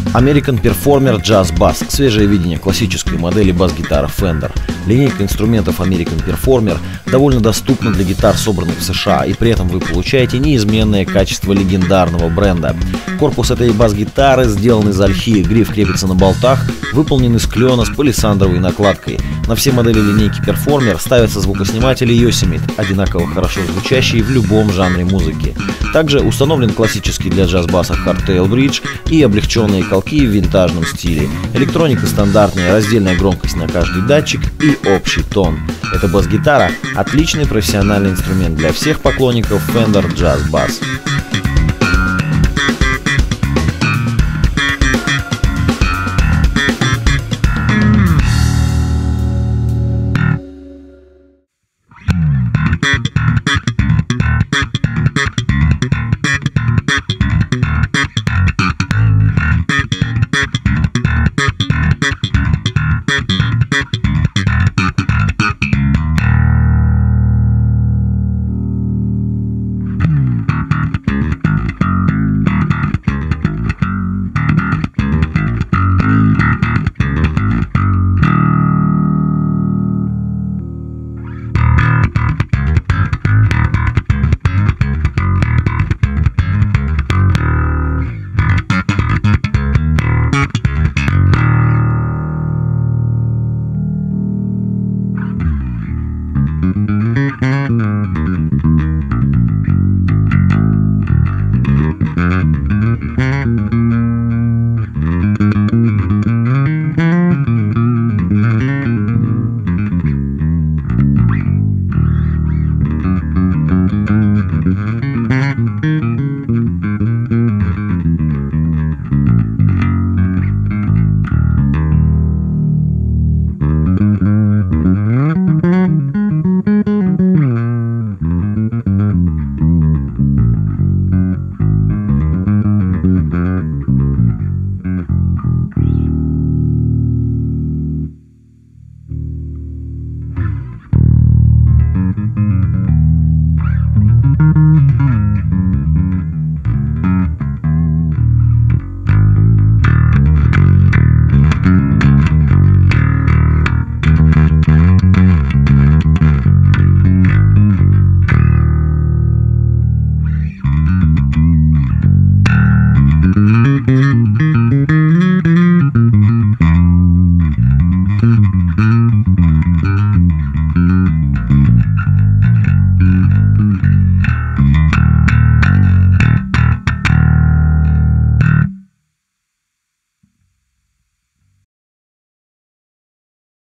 American Performer Jazz Bass – свежее видение классической модели бас-гитары Fender. Линейка инструментов American Performer довольно доступна для гитар, собранных в США, и при этом вы получаете неизменное качество легендарного бренда. Корпус этой бас-гитары сделан из ольхи, гриф крепится на болтах, выполнен из клена с палисандровой накладкой. На все модели линейки Performer ставятся звукосниматели Yosemite, одинаково хорошо звучащие в любом жанре музыки. Также установлен классический для джаз-баса Hardtail Bridge и облегченные колки в винтажном стиле. Электроника стандартная, раздельная громкость на каждый датчик и общий тон. Эта бас-гитара – отличный профессиональный инструмент для всех поклонников Fender Jazz Bass.